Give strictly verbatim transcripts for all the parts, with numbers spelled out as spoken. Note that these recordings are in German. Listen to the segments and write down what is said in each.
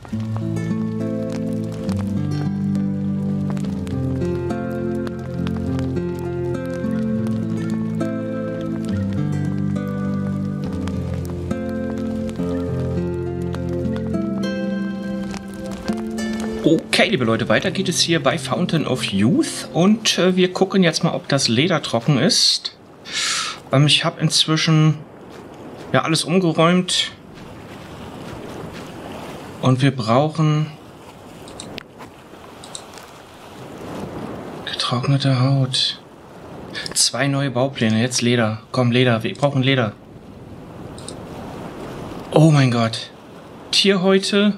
Okay, liebe Leute, weiter geht es hier bei Fountain of Youth und äh, wir gucken jetzt mal, ob das Leder trocken ist. Ähm, ich habe inzwischen ja alles umgeräumt und wir brauchen getrocknete Haut. Zwei neue Baupläne, jetzt Leder. Komm, Leder, wir brauchen Leder. Oh mein Gott. Tierhäute.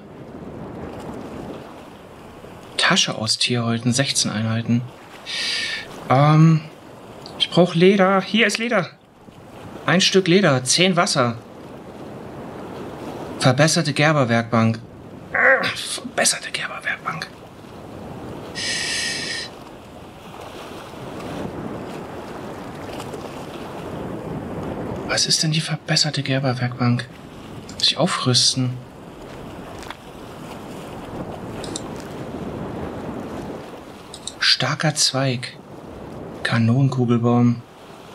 Tasche aus Tierhäuten, sechzehn Einheiten. Ähm, ich brauche Leder. Hier ist Leder. Ein Stück Leder, zehn Wasser. Verbesserte Gerberwerkbank. Äh, verbesserte Gerberwerkbank. Was ist denn die verbesserte Gerberwerkbank? Muss ich aufrüsten? Starker Zweig. Kanonenkugelbaum.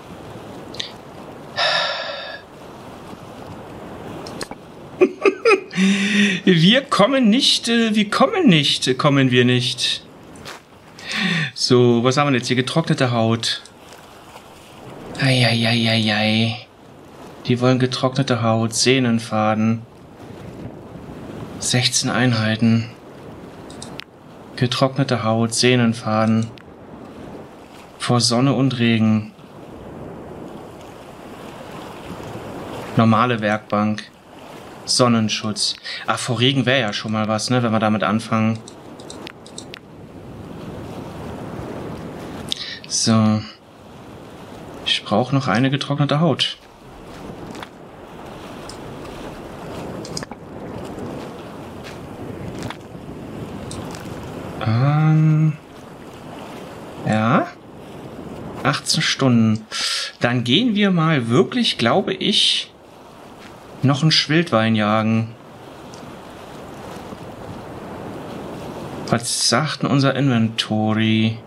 Wir kommen nicht, wir kommen nicht, kommen wir nicht. So, was haben wir jetzt hier? Getrocknete Haut. Eieieiei. Die wollen getrocknete Haut, Sehnenfaden. sechzehn Einheiten. Getrocknete Haut, Sehnenfaden. Vor Sonne und Regen. Normale Werkbank. Sonnenschutz. Ach, vor Regen wäre ja schon mal was, ne, wenn wir damit anfangen. So. Ich brauche noch eine getrocknete Haut. Ähm. Ja. achtzehn Stunden. Dann gehen wir mal wirklich, glaube ich, noch einen Schwildwein jagen. Was sagt denn unser Inventory?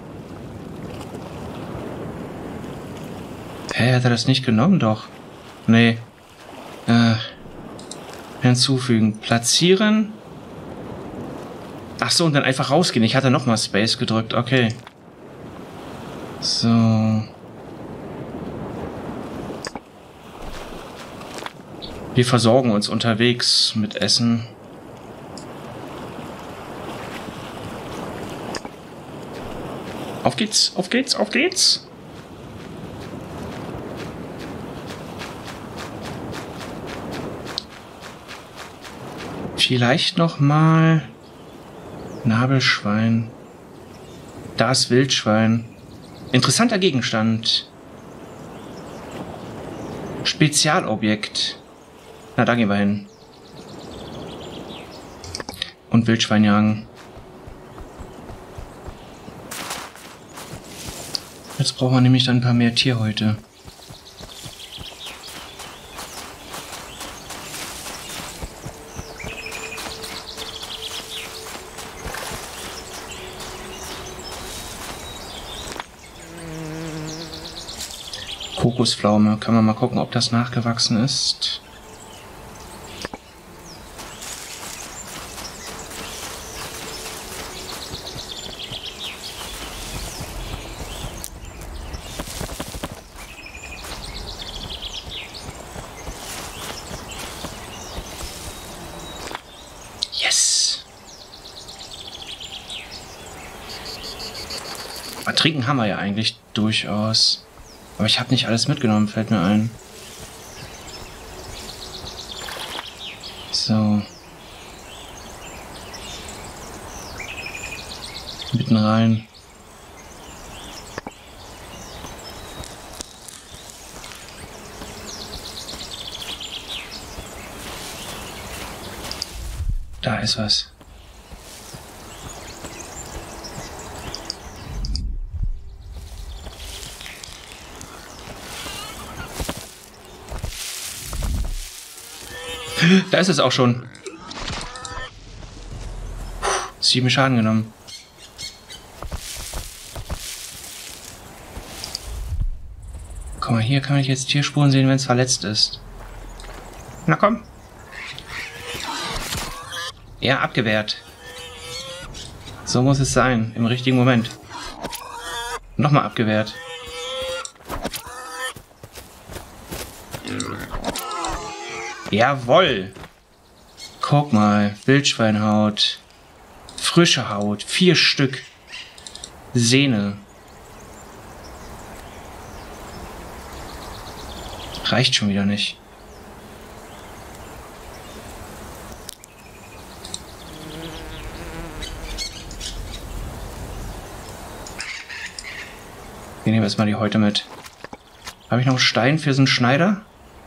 Hä, hat er das nicht genommen? Doch. Nee. Äh. Hinzufügen. Platzieren. Ach so, und dann einfach rausgehen. Ich hatte nochmal Space gedrückt. Okay. So. Wir versorgen uns unterwegs mit Essen. Auf geht's, auf geht's, auf geht's. Vielleicht noch mal Nabelschwein. Das Wildschwein. Interessanter Gegenstand. Spezialobjekt. Na, da gehen wir hin. Und Wildschwein jagen. Jetzt brauchen wir nämlich dann ein paar mehr Tierhäute. Kokospflaume. Kann man mal gucken, ob das nachgewachsen ist. Yes! Aber trinken haben wir ja eigentlich durchaus. Aber ich habe nicht alles mitgenommen, fällt mir ein. So. Mitten rein. Da ist was. Da ist es auch schon. Sieben Schaden genommen. Guck mal, hier kann ich jetzt Tierspuren sehen, wenn es verletzt ist. Na komm. Ja, abgewehrt. So muss es sein, im richtigen Moment. Nochmal abgewehrt. Jawoll. Guck mal, Wildschweinhaut. Frische Haut, vier Stück. Sehne. Reicht schon wieder nicht. Wir nehmen erstmal die Häute mit. Habe ich noch einen Stein für so einen Schneider?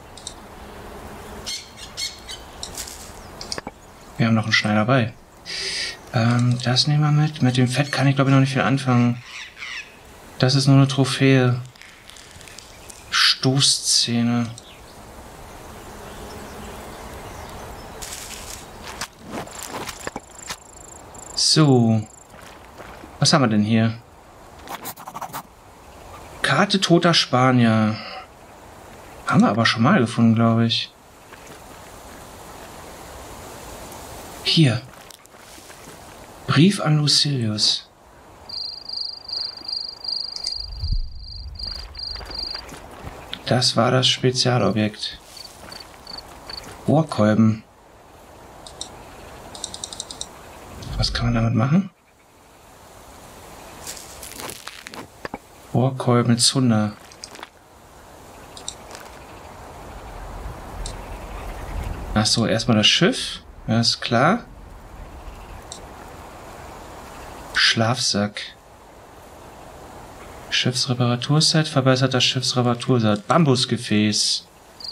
Wir haben noch einen Schneider bei. Ähm, das nehmen wir mit. Mit dem Fett kann ich glaube ich noch nicht viel anfangen. Das ist nur eine Trophäe. Stoßzähne. So. Was haben wir denn hier? Karte toter Spanier. Haben wir aber schon mal gefunden, glaube ich. Hier. Brief an Lucilius. Das war das Spezialobjekt. Ohrkolben. Was kann man damit machen? Ohrkolben Zunder. Ach so, erstmal das Schiff. Ja, ist klar. Schlafsack. Schiffsreparaturset, verbesserter Schiffsreparaturset. Bambusgefäß.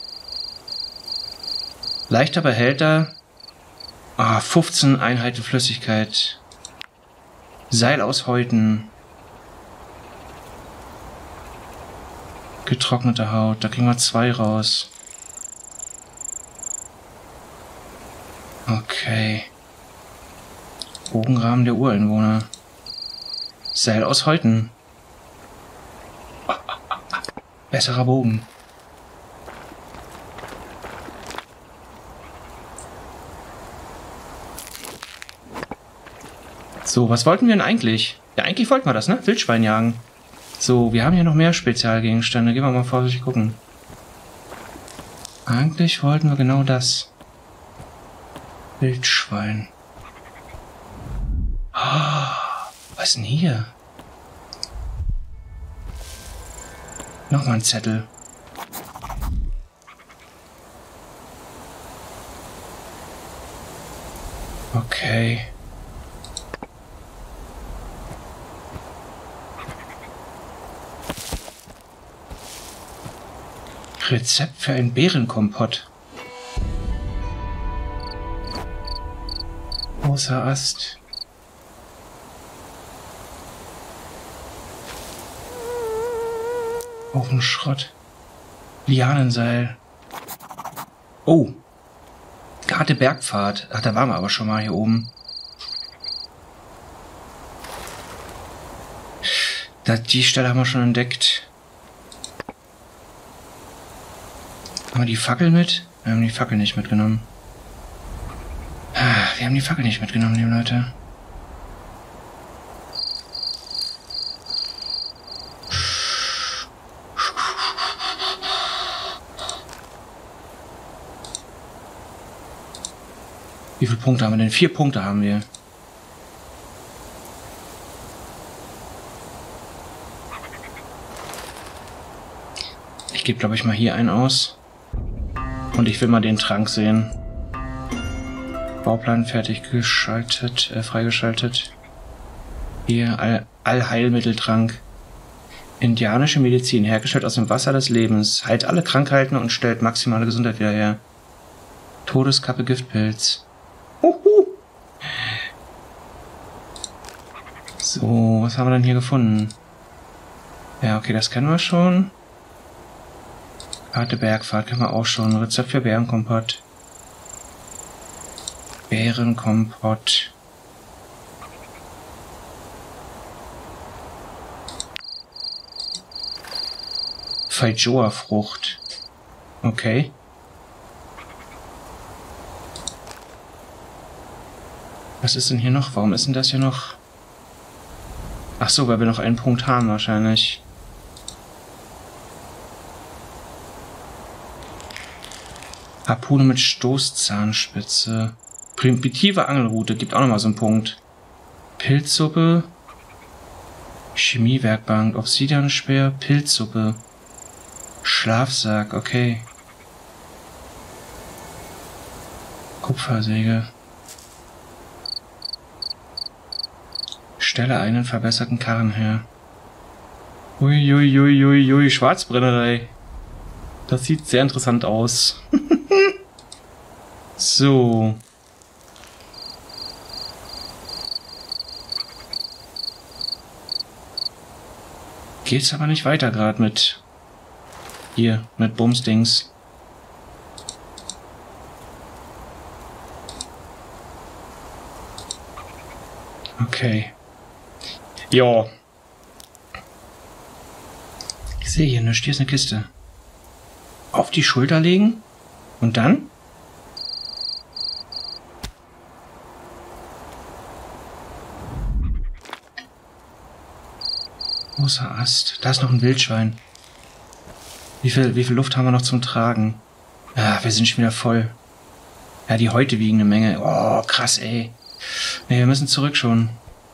Leichter Behälter. Ah, fünfzehn Einheiten Flüssigkeit. Seil aus Häuten. Getrocknete Haut. Da kriegen wir zwei raus. Okay. Bogenrahmen der Ureinwohner. Seil aus Häuten. Besserer Bogen. So, was wollten wir denn eigentlich? Ja, eigentlich wollten wir das, ne? Wildschwein jagen. So, wir haben hier noch mehr Spezialgegenstände. Gehen wir mal vorsichtig gucken. Eigentlich wollten wir genau das. Wildschwein. Oh, was ist denn hier? Nochmal ein Zettel. Okay. Rezept für einen Beerenkompott. Großer Ast. Ofenschrott. Lianenseil. Oh. Karte Bergpfad. Ach, da waren wir aber schon mal hier oben. Da, die Stelle haben wir schon entdeckt. Haben wir die Fackel mit? Wir haben die Fackel nicht mitgenommen. Wir haben die Fackel nicht mitgenommen, liebe Leute. Wie viele Punkte haben wir denn? Vier Punkte haben wir. Ich gebe, glaube ich, mal hier einen aus. Und ich will mal den Trank sehen. Bauplan fertig geschaltet, äh, freigeschaltet. Hier, All Allheilmitteltrank. Indianische Medizin, hergestellt aus dem Wasser des Lebens. Heilt alle Krankheiten und stellt maximale Gesundheit wieder her. Todeskappe Giftpilz. Huhu. So, was haben wir denn hier gefunden? Ja, okay, das kennen wir schon. Karte Bergfahrt kennen wir auch schon. Rezept für Bärenkompott. Bärenkompott. Feijoa-Frucht. Okay. Was ist denn hier noch? Warum ist denn das hier noch? Ach so, weil wir noch einen Punkt haben wahrscheinlich. Harpune mit Stoßzahnspitze. Primitive Angelrute. Gibt auch nochmal so einen Punkt. Pilzsuppe. Chemiewerkbank. Obsidianspeer. Pilzsuppe. Schlafsack. Okay. Kupfersäge. Stelle einen verbesserten Karren her. Uiuiuiui. Ui, ui, ui. Schwarzbrennerei. Das sieht sehr interessant aus. So. Geht's aber nicht weiter gerade mit... Hier, mit Bumsdings. Okay. Ja. Ich sehe hier nichts. Hier ist eine Kiste. Auf die Schulter legen. Und dann? Großer Ast. Da ist noch ein Wildschwein. Wie viel, wie viel Luft haben wir noch zum Tragen? Ja, wir sind schon wieder voll. Ja, die Häute wiegen eine Menge. Oh, krass, ey. Nee, wir müssen zurück schon.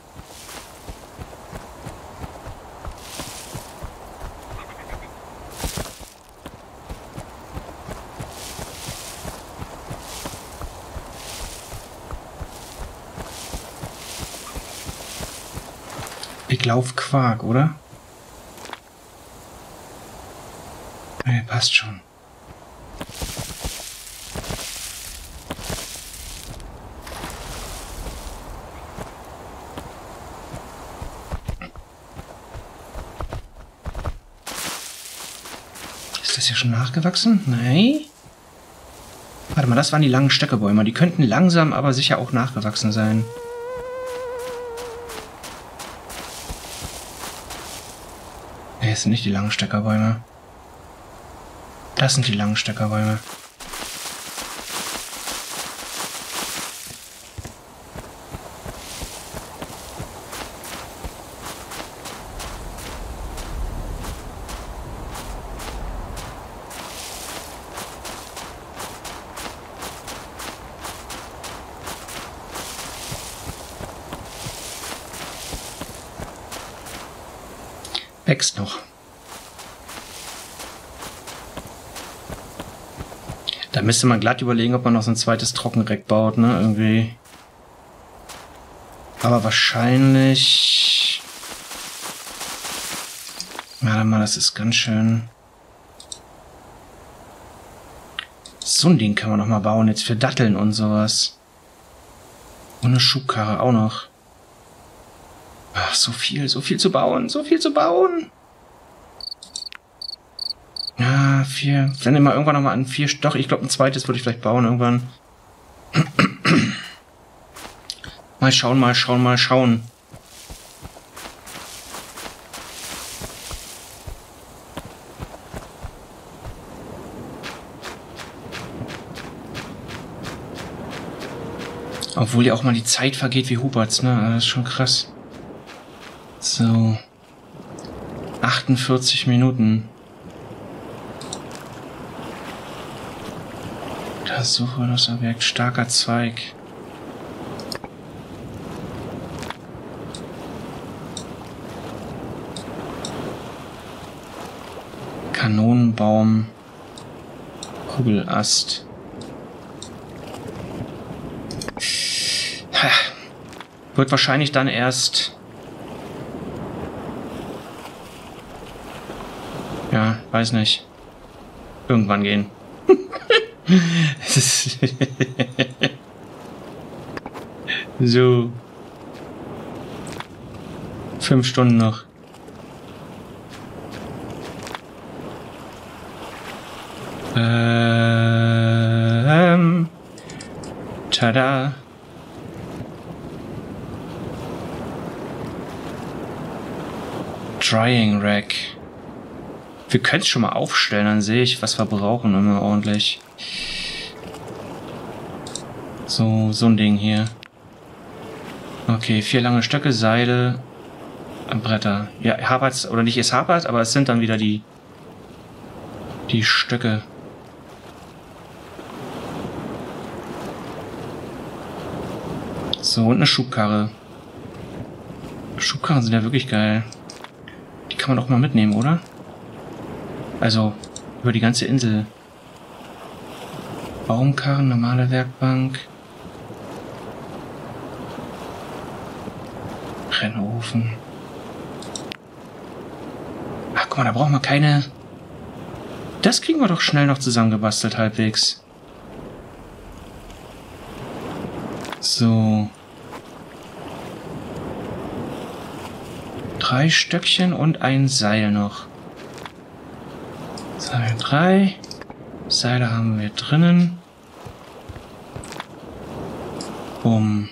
Ich lauf Quark, oder? Nee, passt schon. Ist das hier schon nachgewachsen? Nein. Warte mal, das waren die langen Stöckebäume. Die könnten langsam, aber sicher auch nachgewachsen sein. Nee, das sind nicht die langen Stöckerbäume. Das sind die langen Stöckerbäume. Wächst noch. Da müsste man glatt überlegen, ob man noch so ein zweites Trockenreck baut, ne? Irgendwie. Aber wahrscheinlich... Warte mal, das ist ganz schön... So ein Ding kann man noch mal bauen, jetzt für Datteln und sowas. Und eine Schubkarre auch noch. Ach, so viel, so viel zu bauen, so viel zu bauen. Ja, vier. Wenn immer irgendwann noch mal an vier. Doch, ich glaube, ein zweites würde ich vielleicht bauen irgendwann. Mal schauen, mal schauen, mal schauen. Obwohl ja auch mal die Zeit vergeht wie Huberts, ne? Das ist schon krass. So. achtundvierzig Minuten. Das Suche das Objekt. Starker Zweig. Kanonenbaum. Kugelast. Wird wahrscheinlich dann erst... Ja, weiß nicht. Irgendwann gehen. So. Fünf Stunden noch. Ähm. Tada. Drying Rack. Wir können es schon mal aufstellen, dann sehe ich, was wir brauchen, immer ordentlich. So, so ein Ding hier. Okay, vier lange Stöcke, Seile, Bretter. Ja, hapert's, oder nicht, es hapert, aber es sind dann wieder die, die Stöcke. So, und eine Schubkarre. Schubkarren sind ja wirklich geil. Die kann man auch mal mitnehmen, oder? Also, über die ganze Insel. Baumkarren, normale Werkbank. Brennofen. Ach, guck mal, da brauchen wir keine... Das kriegen wir doch schnell noch zusammengebastelt, halbwegs. So. Drei Stöckchen und ein Seil noch. Seil drei. Seile haben wir drinnen. Bumm.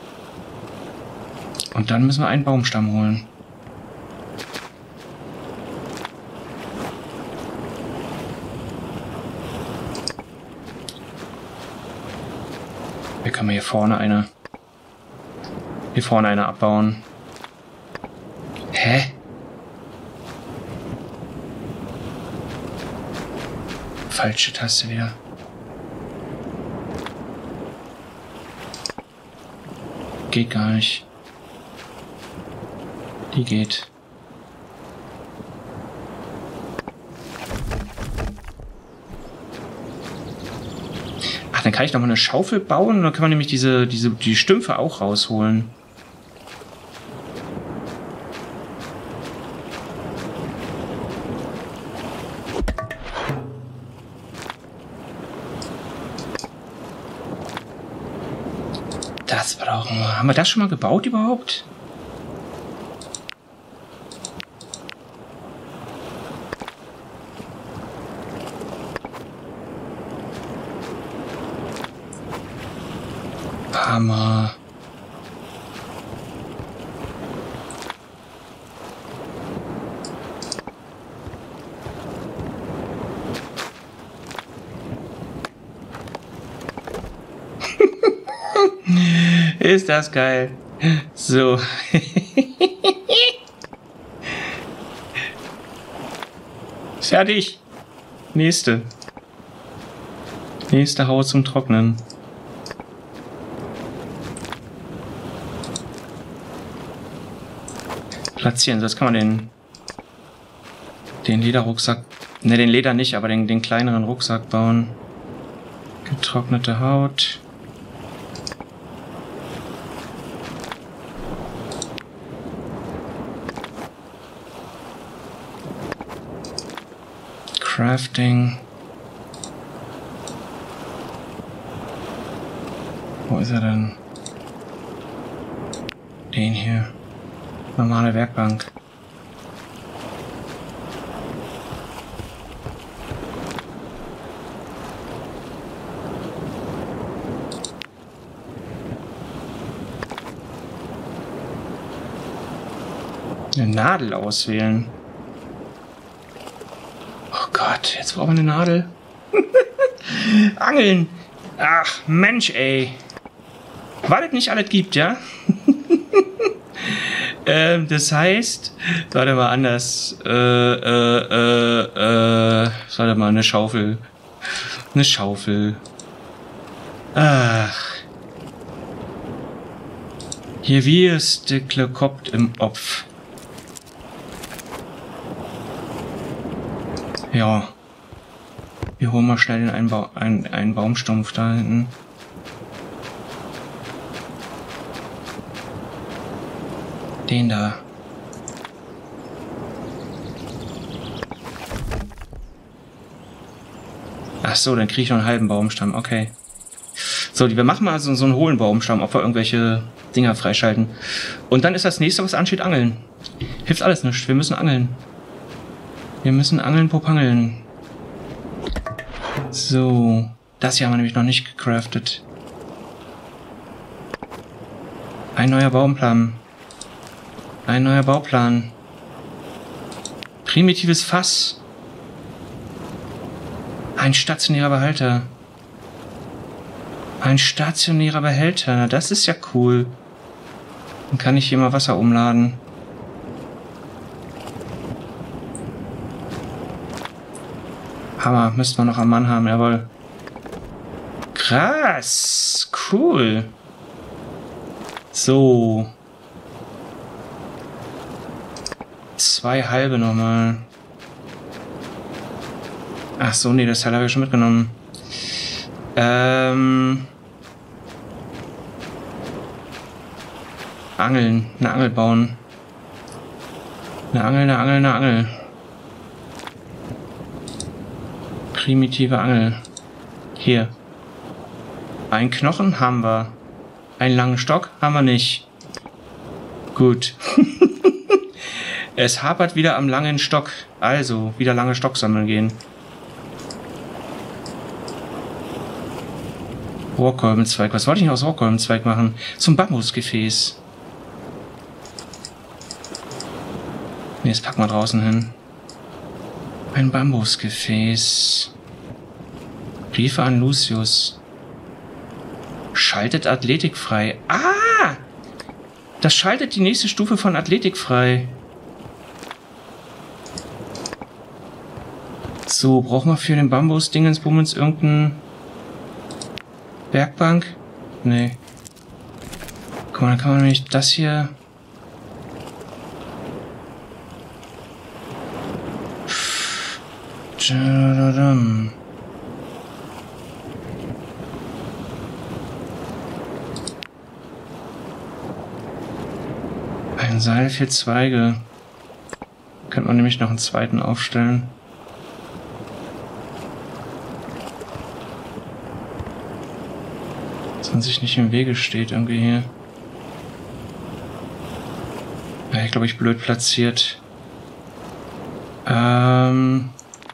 Und dann müssen wir einen Baumstamm holen. Hier kann man hier vorne eine... Hier vorne eine abbauen. Hä? Falsche Taste wieder. Geht gar nicht. Die geht. Ach, dann kann ich noch mal eine Schaufel bauen und dann kann man nämlich diese, diese, die Stümpfe auch rausholen. Das war doch... Haben wir das schon mal gebaut überhaupt? Hammer. Ist das geil. So. Fertig. Nächste. Nächste Haus zum Trocknen. Platzieren. So, jetzt kann man den den Lederrucksack, ne, den Leder nicht, aber den, den kleineren Rucksack bauen. Getrocknete Haut. Crafting. Wo ist er denn? Den hier. Normale Werkbank. Eine Nadel auswählen. Oh Gott, jetzt brauchen wir eine Nadel. Angeln. Ach, Mensch, ey. Weil es nicht alles gibt, ja? ähm, das heißt, warte mal anders. Äh, äh, äh, äh, warte mal, eine Schaufel. Eine Schaufel. Ach. Hier wirst du klekoppt im Opf. Ja. Wir holen mal schnell den einen, ba einen, einen Baumstumpf da hinten. Den da. Ach so, dann kriege ich noch einen halben Baumstamm. Okay. So, wir machen mal so, so einen hohlen Baumstamm, ob wir irgendwelche Dinger freischalten. Und dann ist das nächste, was ansteht, Angeln. Hilft alles nicht. Wir müssen angeln. Wir müssen angeln, popangeln. So. Das hier haben wir nämlich noch nicht gecraftet. Ein neuer Baumplan. Ein neuer Bauplan. Primitives Fass. Ein stationärer Behälter. Ein stationärer Behälter. Na, das ist ja cool. Dann kann ich hier mal Wasser umladen. Hammer. Müssten wir noch am Mann haben, jawohl. Krass. Cool. So. Zwei halbe nochmal. Ach so, nee, das Teil habe ich schon mitgenommen. Ähm. Angeln. Eine Angel bauen. Eine Angel, eine Angel, eine Angel. Primitive Angel. Hier. Ein Knochen haben wir. Einen langen Stock haben wir nicht. Gut. Es hapert wieder am langen Stock. Also, wieder lange Stock sammeln gehen. Rohrkolbenzweig. Was wollte ich noch aus Rohrkolbenzweig machen? Zum Bambusgefäß. Ne, das packen wir draußen hin. Ein Bambusgefäß. Briefe an Lucius. Schaltet Athletik frei. Ah! Das schaltet die nächste Stufe von Athletik frei. So, brauchen wir für den Bambus-Dingensbummens irgendeinen Werkbank? Nee. Guck mal, dann kann man nämlich das hier... Ein Seil, vier Zweige. Könnte man nämlich noch einen zweiten aufstellen. Dass man sich nicht im Wege steht irgendwie hier. Ja, ich glaube, ich blöd platziert. Ähm...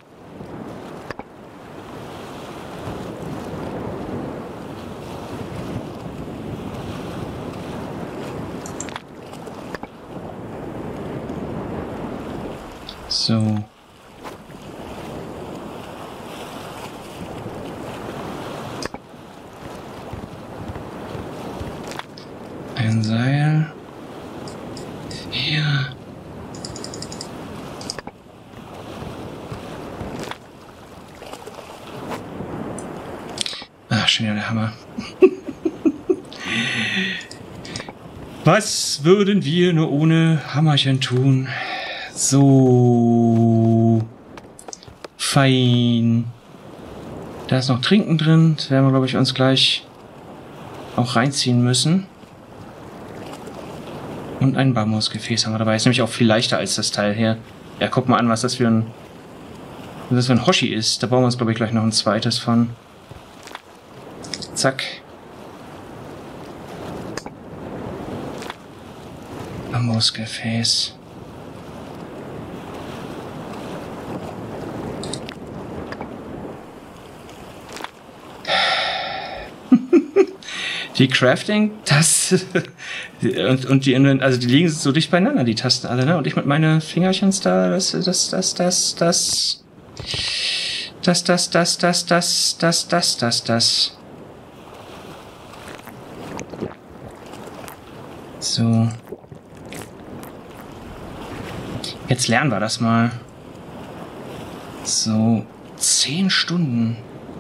So. Ein Seil. Hier. Ah, schon wieder der Hammer. Was würden wir nur ohne Hammerchen tun? So. Fein. Da ist noch Trinken drin. Das werden wir, glaube ich, uns gleich auch reinziehen müssen. Und ein Bambusgefäß haben wir dabei. Ist nämlich auch viel leichter als das Teil hier. Ja, guck mal an, was das für ein, was das für ein Hoshi ist. Da bauen wir uns, glaube ich, gleich noch ein zweites von. Zack. Bambusgefäß. Die Crafting, das und, und die, also die liegen so dicht beieinander, die Tasten alle, ne? Und ich mit meinen Fingerchens da, das, das, das, das, das, das, das, das, das, das, das, das, das, das. So. Jetzt lernen wir das mal. So, zehn Stunden.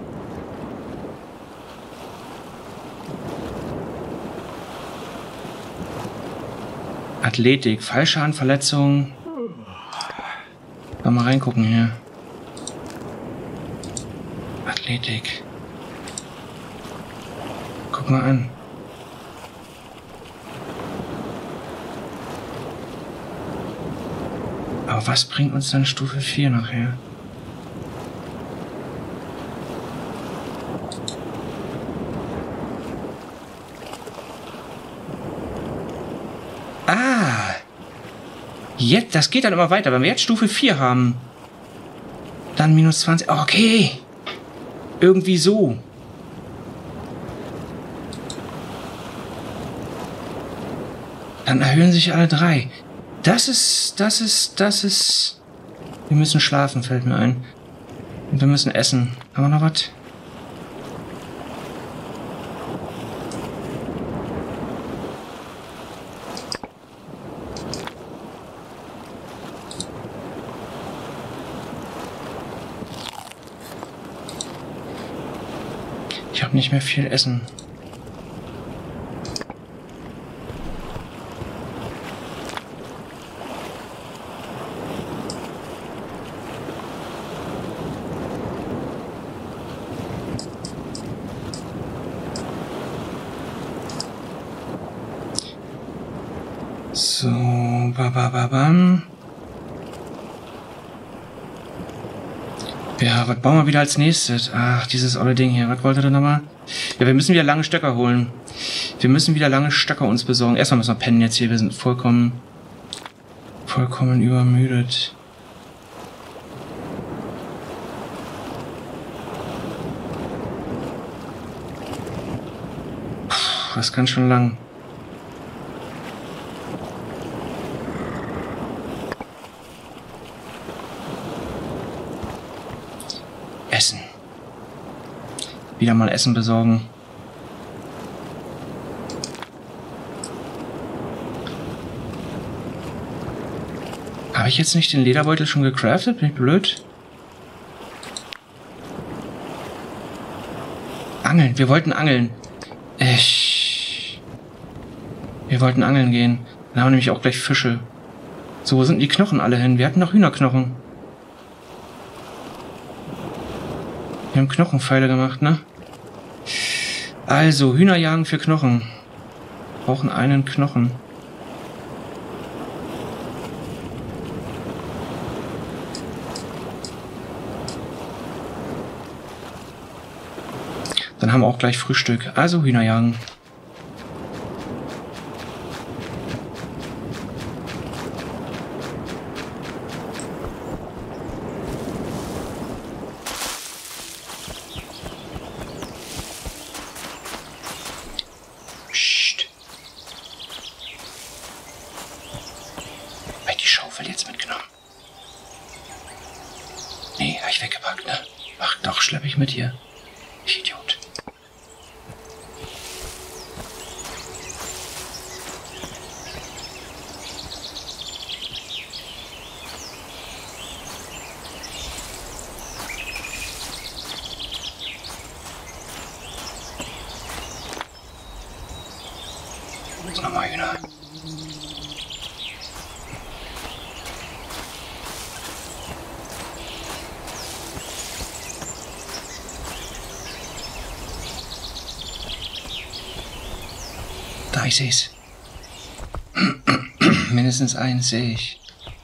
Athletik, Fallschadenverletzung. Mal reingucken hier. Athletik. Guck mal an. Aber was bringt uns dann Stufe vier nachher? Ah! Jetzt, das geht dann immer weiter. Wenn wir jetzt Stufe vier haben, dann minus zwanzig. Okay. Irgendwie so. Dann erhöhen sich alle drei. Das ist, das ist, das ist... Wir müssen schlafen, fällt mir ein. Und wir müssen essen. Haben wir noch was? Ich habe nicht mehr viel Essen. So, babababam. Ja, was bauen wir wieder als nächstes? Ach, dieses olle Ding hier. Was wollt ihr denn nochmal? Ja, wir müssen wieder lange Stöcker holen. Wir müssen wieder lange Stöcker uns besorgen. Erstmal müssen wir pennen jetzt hier. Wir sind vollkommen, vollkommen übermüdet. Puh, das kann schon lang. Essen. Wieder mal Essen besorgen. Habe ich jetzt nicht den Lederbeutel schon gecraftet? Bin ich blöd? Angeln. Wir wollten angeln. Ich. Wir wollten angeln gehen. Dann haben wir nämlich auch gleich Fische. So, wo sind die Knochen alle hin? Wir hatten noch Hühnerknochen. Wir haben Knochenpfeile gemacht, ne? Also, Hühnerjagen für Knochen. Wir brauchen einen Knochen. Dann haben wir auch gleich Frühstück. Also Hühnerjagen. Schleppe ich mit hier. Ich Idiot. Nochmal Hühner. Da, ich sehe es. Mindestens eins sehe ich.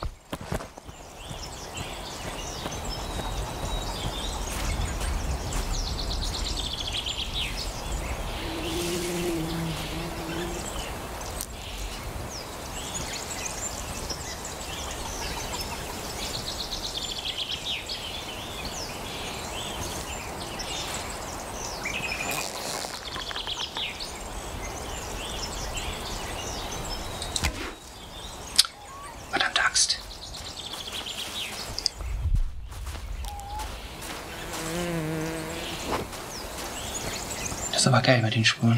Das ist aber geil mit den Spuren.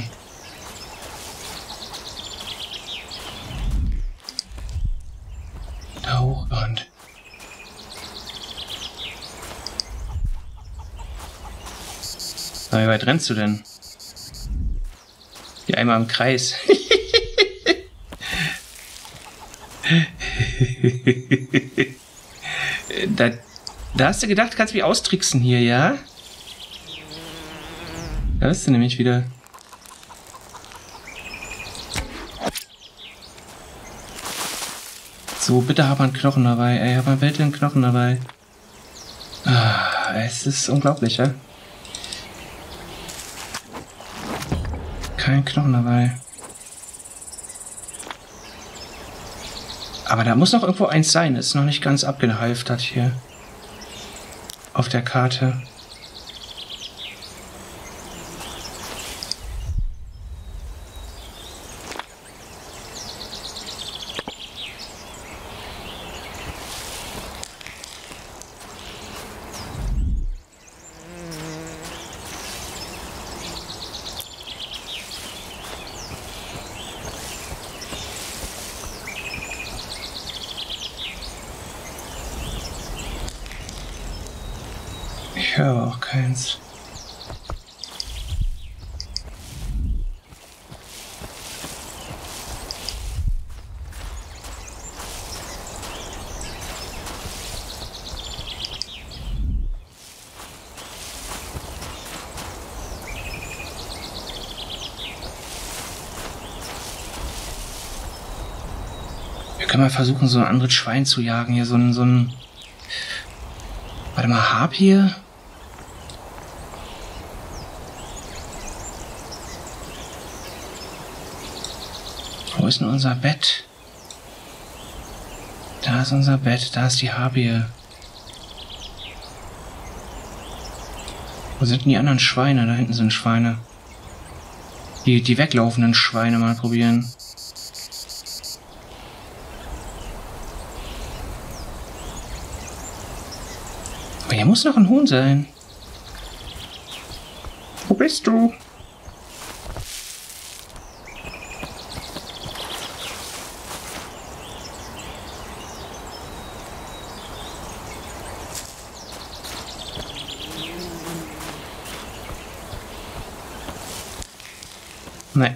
Da hochgerannt. Aber wie weit rennst du denn? Hier einmal im Kreis. da, da hast du gedacht, kannst du mich austricksen hier, ja? Da bist du nämlich wieder. So, bitte hab einen Knochen dabei. Ey, hab mal bitte einen Knochen dabei. Ah, es ist unglaublich, ja? Kein Knochen dabei. Aber da muss noch irgendwo eins sein. Ist noch nicht ganz abgehalftert hier. Auf der Karte. Ich höre aber auch keins. Wir können mal versuchen, so ein anderes Schwein zu jagen. Hier so ein, so ein... Warte mal, Harpie? Wo ist denn unser Bett? Da ist unser Bett, da ist die Harpie. Wo sind denn die anderen Schweine? Da hinten sind Schweine. Die, die weglaufenden Schweine mal probieren. Aber hier muss noch ein Huhn sein. Wo bist du? Nein.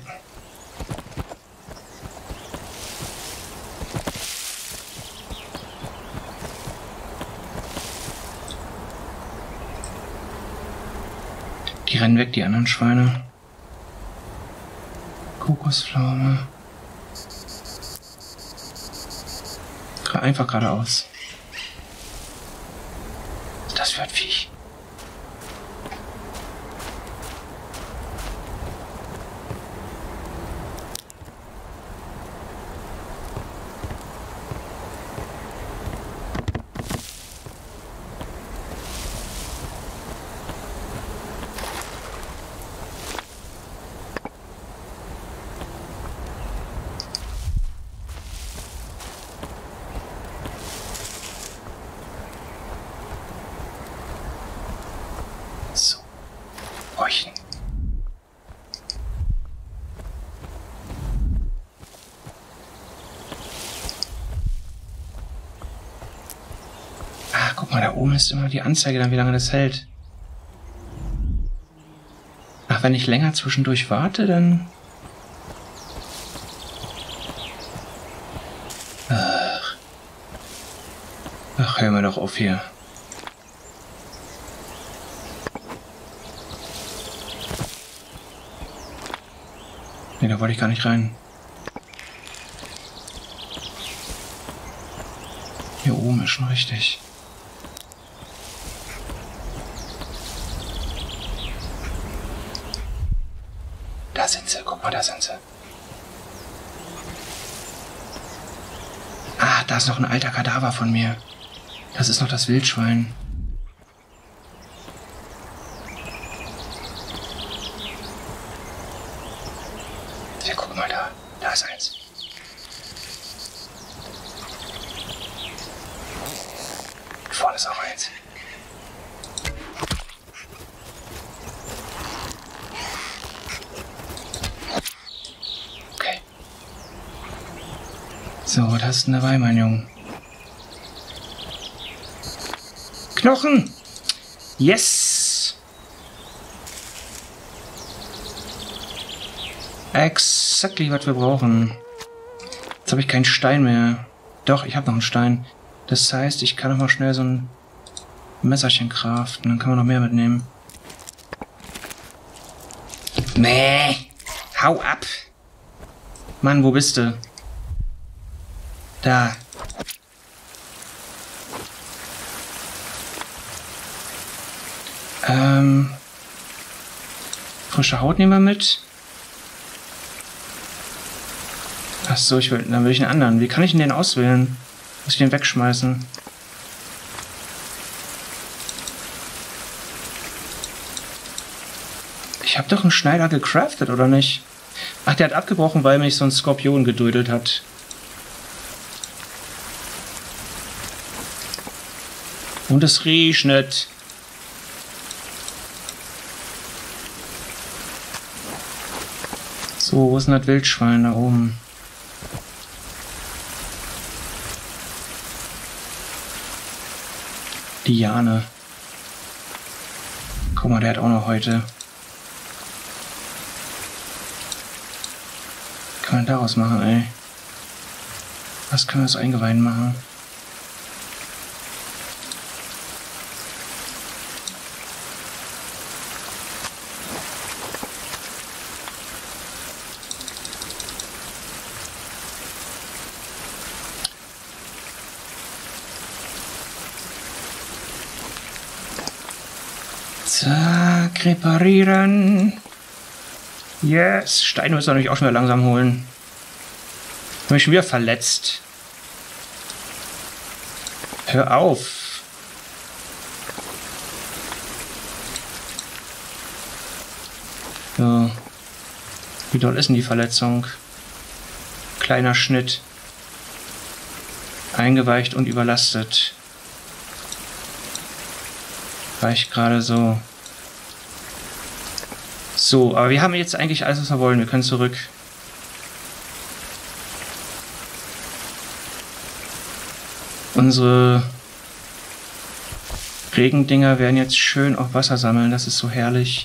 Die rennen weg, die anderen Schweine. Kokospflaume. Einfach geradeaus. Was ist das für ein Viech? So. Räuchen. Ah, guck mal, da oben ist immer die Anzeige dann, wie lange das hält. Ach, wenn ich länger zwischendurch warte, dann... Ach, Ach hör mir doch auf hier. Nee, da wollte ich gar nicht rein. Hier oben ist schon richtig. Da sind sie, guck mal, da sind sie. Ah, da ist noch ein alter Kadaver von mir. Das ist noch das Wildschwein. Ja, guck mal da. Da ist eins. Vorne ist auch eins. Okay. So, was hast du denn dabei, mein Junge? Knochen! Yes! Exactly, was wir brauchen. Jetzt habe ich keinen Stein mehr. Doch, ich habe noch einen Stein. Das heißt, ich kann noch mal schnell so ein Messerchen craften. Dann kann man noch mehr mitnehmen. Mäh! Hau ab! Mann, wo bist du? Da. Ähm. Frische Haut nehmen wir mit. Ach so, ich will, dann will ich einen anderen. Wie kann ich denn den auswählen? Muss ich den wegschmeißen? Ich habe doch einen Schneider gecraftet, oder nicht? Ach, der hat abgebrochen, weil mich so ein Skorpion geduldet hat. Und es riecht nicht. So, wo ist denn das Wildschwein da oben? Diane. Guck mal, der hat auch noch heute. Was kann man daraus machen, ey? Was können wir aus Eingeweiden machen? Zack, reparieren. Yes, Steine müssen wir natürlich auch schon wieder langsam holen. Bin ich schon wieder verletzt. Hör auf. So. Wie doll ist denn die Verletzung? Kleiner Schnitt. Eingeweicht und überlastet. Reicht gerade so. So, aber wir haben jetzt eigentlich alles, was wir wollen. Wir können zurück. Unsere Regendinger werden jetzt schön auf Wasser sammeln. Das ist so herrlich.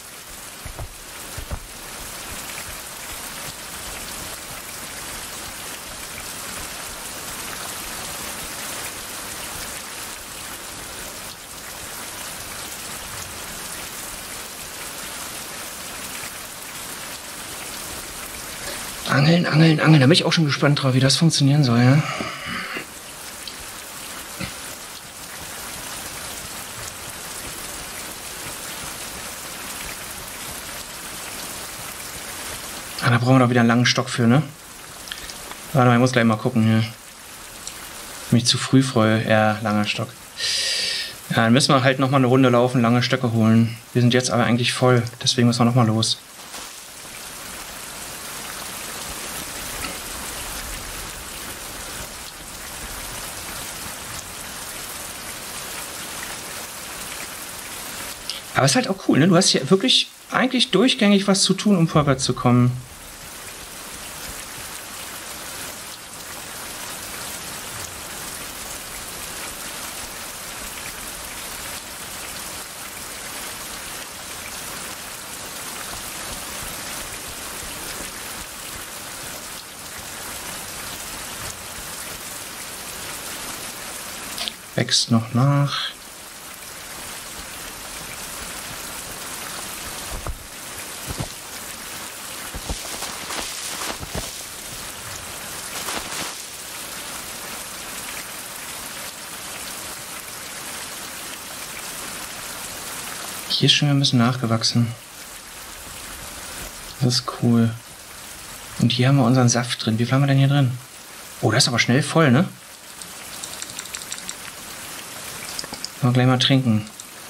Angeln, angeln, angeln. Da bin ich auch schon gespannt drauf, wie das funktionieren soll, ja? Ah, da brauchen wir doch wieder einen langen Stock für, ne? Warte mal, ich muss gleich mal gucken hier. Ich mich zu früh freue. Ja, langer Stock. Ja, dann müssen wir halt nochmal eine Runde laufen, lange Stöcke holen. Wir sind jetzt aber eigentlich voll, deswegen müssen wir nochmal los. Aber es ist halt auch cool, ne? Du hast hier wirklich eigentlich durchgängig was zu tun, um vorwärts zu kommen. Wächst noch nach. Hier ist schon wieder ein bisschen nachgewachsen. Das ist cool. Und hier haben wir unseren Saft drin. Wie viel haben wir denn hier drin? Oh, das ist aber schnell voll, ne? Mal gleich mal trinken.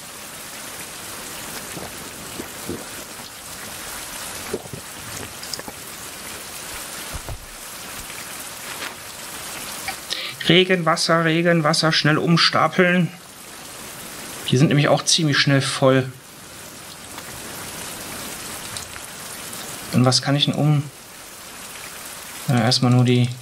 Regenwasser, Regenwasser, schnell umstapeln. Die sind nämlich auch ziemlich schnell voll. Und was kann ich denn um? Ja, erstmal nur die...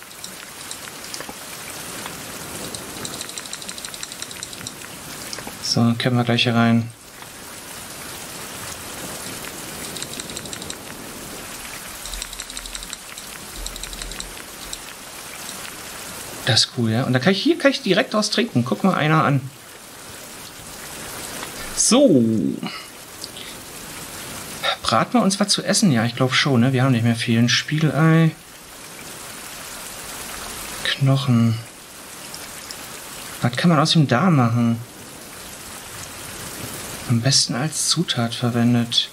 So, können wir gleich hier rein. Das ist cool, ja. Und da kann ich, hier kann ich direkt aus trinken. Guck mal einer an. So. Braten wir uns was zu essen? Ja, ich glaube schon, ne? Wir haben nicht mehr viel. Ein Spiegelei. Knochen. Was kann man aus dem Darm machen? Am besten als Zutat verwendet.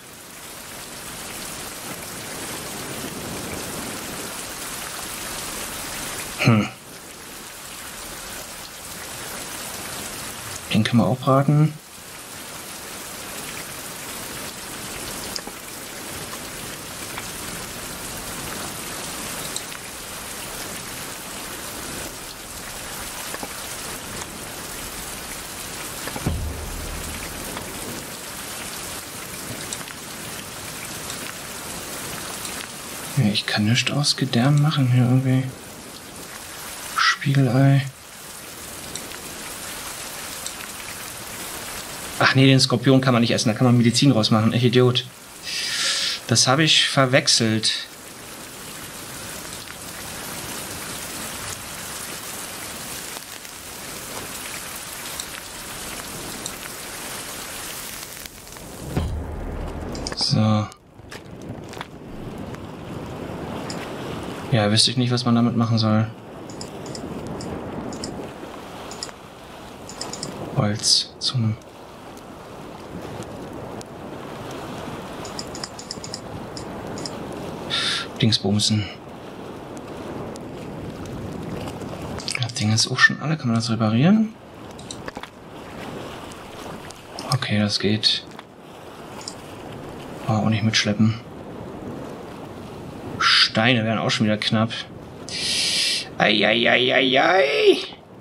Hm. Den können wir auch braten. Ich kann nichts aus Gedärm machen hier irgendwie. Spiegelei. Ach nee, den Skorpion kann man nicht essen, da kann man Medizin rausmachen. Ich Idiot. Das habe ich verwechselt. So. Ja, wüsste ich nicht, was man damit machen soll. Holz zum... Dingsbumsen. Das Ding ist auch schon alle. Kann man das reparieren? Okay, das geht. Oh, auch nicht mitschleppen. Steine wären auch schon wieder knapp. Eieieiei.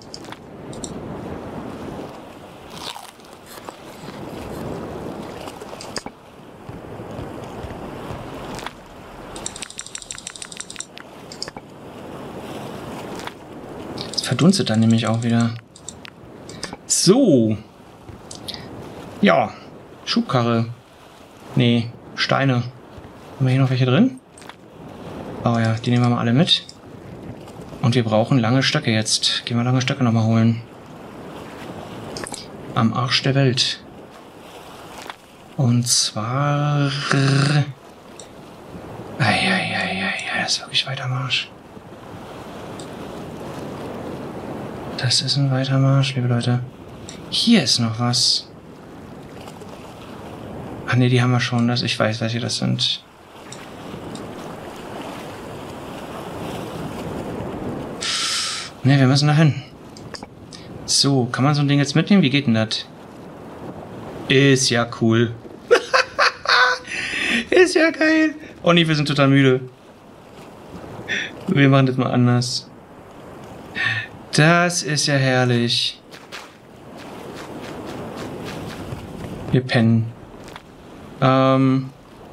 Verdunstet dann nämlich auch wieder. So. Ja. Schubkarre. Nee, Steine. Haben wir hier noch welche drin? Oh ja, die nehmen wir mal alle mit. Und wir brauchen lange Stöcke jetzt. Gehen wir lange Stöcke nochmal holen. Am Arsch der Welt. Und zwar... Eieieiei, das ist wirklich weiter Marsch. Das ist ein weiter Marsch, liebe Leute. Hier ist noch was. Ach ne, die haben wir schon. Das, ich weiß, welche das sind. Ne, wir müssen da hin. So, kann man so ein Ding jetzt mitnehmen? Wie geht denn das? Ist ja cool. Ist ja geil. Oh nee, wir sind total müde. Wir machen das mal anders. Das ist ja herrlich. Wir pennen. Ähm.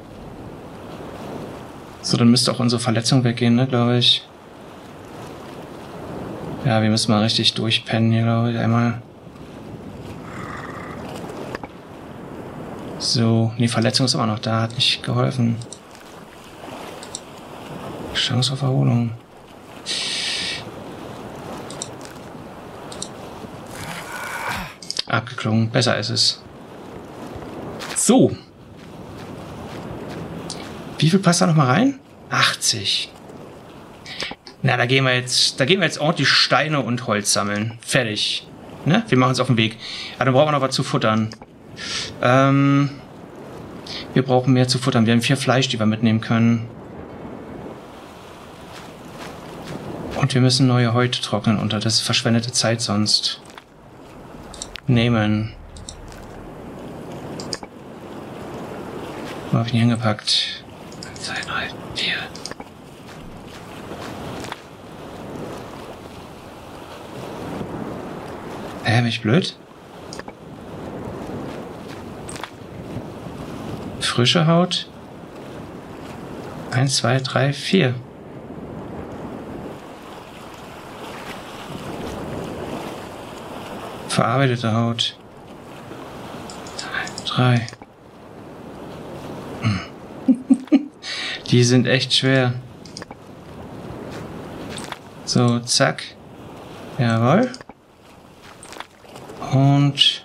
So, dann müsste auch unsere Verletzung weggehen, ne, glaube ich. Ja, wir müssen mal richtig durchpennen hier, glaube ich. Einmal. So, die Verletzung ist immer noch da, hat nicht geholfen. Chance auf Erholung. Abgeklungen, besser ist es. So. Wie viel passt da noch mal rein? achtzig. Na, da gehen wir jetzt, da gehen wir jetzt ordentlich Steine und Holz sammeln. Fertig. Ne? Wir machen uns auf den Weg. Aber dann brauchen wir noch was zu futtern. Ähm, wir brauchen mehr zu futtern. Wir haben vier Fleisch, die wir mitnehmen können. Und wir müssen neue Häute trocknen unter. Das ist verschwendete Zeit sonst. Nehmen. Wo habe ich ihn hingepackt? zwei, drei, vier. Hä, bin ich blöd? Frische Haut. Eins, zwei, drei, vier. Verarbeitete Haut. Drei. Hm. Die sind echt schwer. So, zack. Jawohl. Und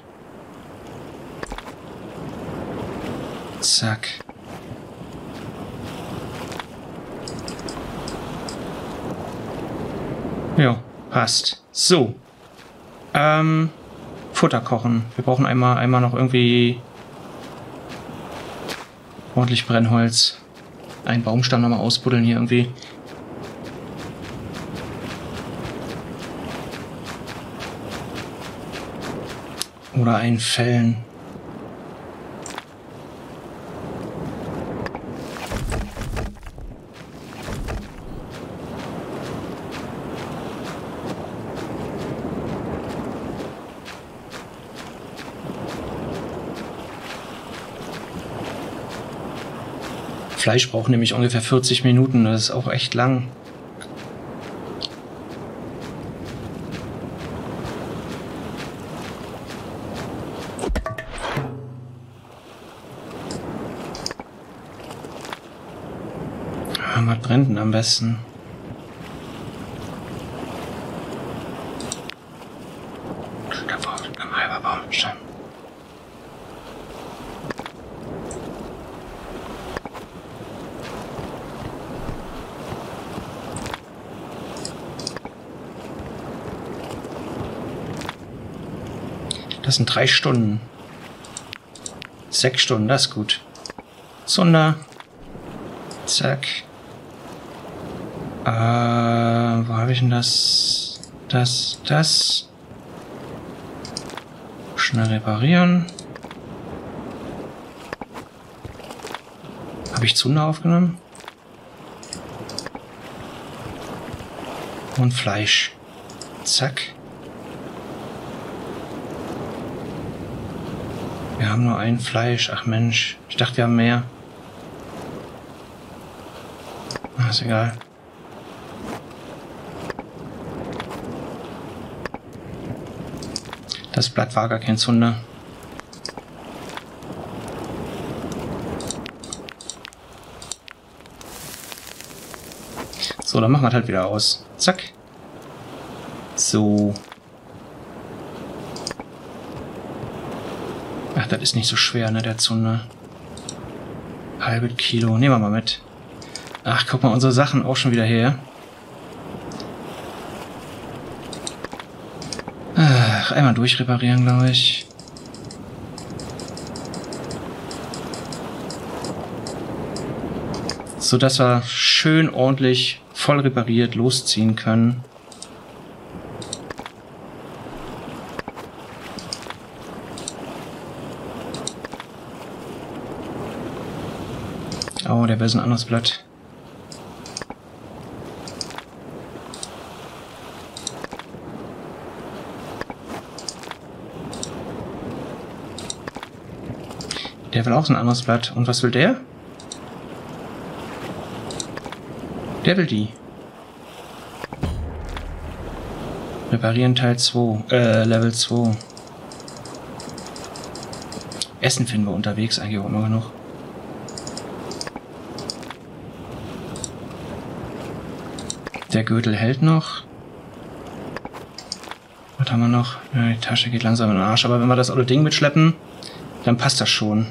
zack. Ja, passt. So. Ähm, Futter kochen. Wir brauchen einmal, einmal noch irgendwie ordentlich Brennholz. Einen Baumstamm nochmal ausbuddeln hier irgendwie. Oder einen Fällen. Fleisch braucht nämlich ungefähr vierzig Minuten. Das ist auch echt lang. Ah, was brennt denn am besten? Da war ein halber Baumstamm. Das sind drei Stunden. Sechs Stunden, das ist gut. Zunder. Zack. Äh, wo habe ich denn das? Das, das. Schnell reparieren. Habe ich Zunder aufgenommen? Und Fleisch. Zack. Wir haben nur ein Fleisch. Ach Mensch, ich dachte, wir haben mehr. Ach, ist egal. Das Blatt war gar kein Zunder. So, dann machen wir es halt wieder aus. Zack. So. Ach, das ist nicht so schwer, ne, der Zunder. Halbe Kilo. Nehmen wir mal mit. Ach, guck mal, unsere Sachen auch schon wieder her. Ach, einmal durchreparieren, glaube ich. So dass wir schön ordentlich voll repariert losziehen können. Oh, der will so ein anderes Blatt. Der will auch so ein anderes Blatt. Und was will der? Der will die. Reparieren Teil zwei. Äh, Level zwei. Essen finden wir unterwegs eigentlich auch immer genug. Der Gürtel hält noch. Was haben wir noch? Ja, die Tasche geht langsam in den Arsch. Aber wenn wir das alte Ding mitschleppen, dann passt das schon.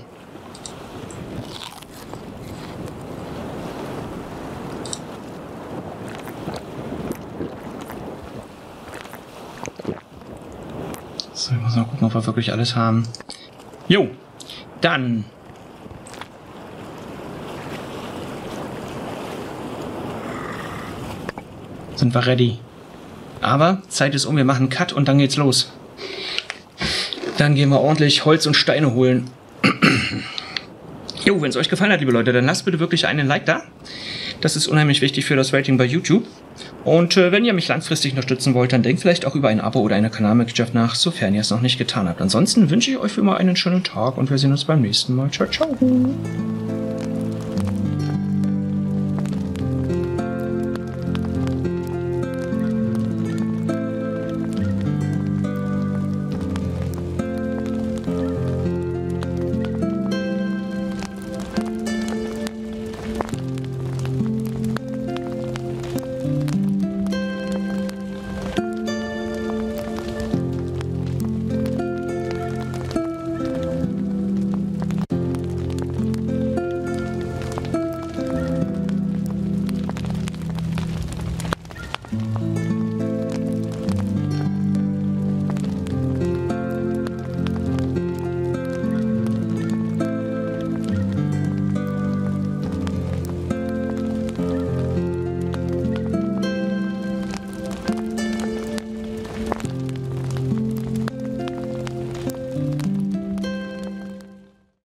So, ich muss mal gucken, ob wir wirklich alles haben. Jo, dann. Sind wir ready. Aber Zeit ist um, wir machen einen Cut und dann geht's los. Dann gehen wir ordentlich Holz und Steine holen. Jo, wenn es euch gefallen hat, liebe Leute, dann lasst bitte wirklich einen Like da. Das ist unheimlich wichtig für das Rating bei YouTube. Und äh, wenn ihr mich langfristig unterstützen wollt, dann denkt vielleicht auch über ein Abo oder eine Kanalmitgliedschaft nach, sofern ihr es noch nicht getan habt. Ansonsten wünsche ich euch für immer einen schönen Tag und wir sehen uns beim nächsten Mal. Ciao, ciao.